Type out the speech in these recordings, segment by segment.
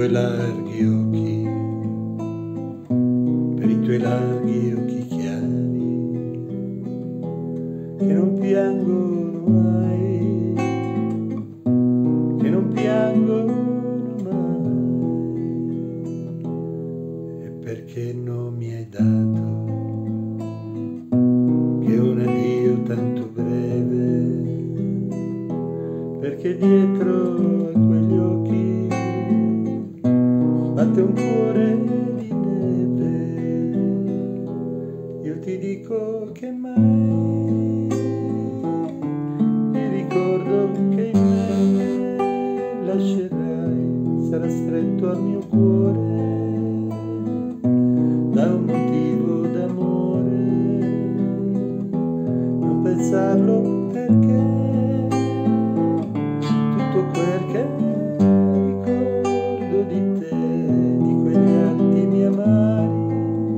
tuoi larghi occhi, per i tuoi larghi occhi chiari, che non piangono mai, che non piangono mai, e perché non mi hai dato che un addio tanto breve, perché dietro a quegli occhi batte un cuore di neve. Io ti dico che mai il ricordo che in me lascerai sarà stretto al mio cuore da un motivo d'amore. Non pensarlo perché tutto quel che ricordo di te, di quegli attimi amari,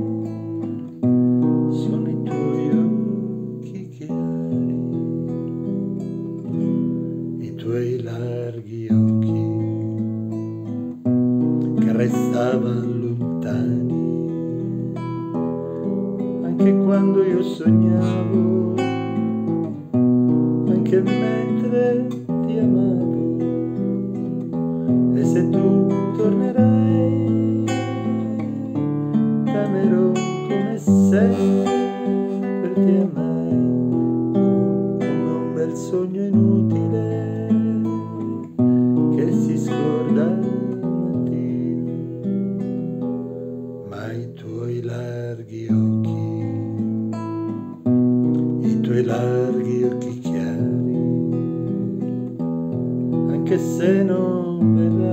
sono i tuoi occhi chiari, i tuoi larghi occhi che restavano lontani anche quando io sognavo, anche mentre ti amavo. E se tu tornerai, t'amerò come sempre ti amai, come un bel sogno inutile che si scorda al mattino. Ma i tuoi larghi occhi, i tuoi larghi occhi chiari, anche se non verrai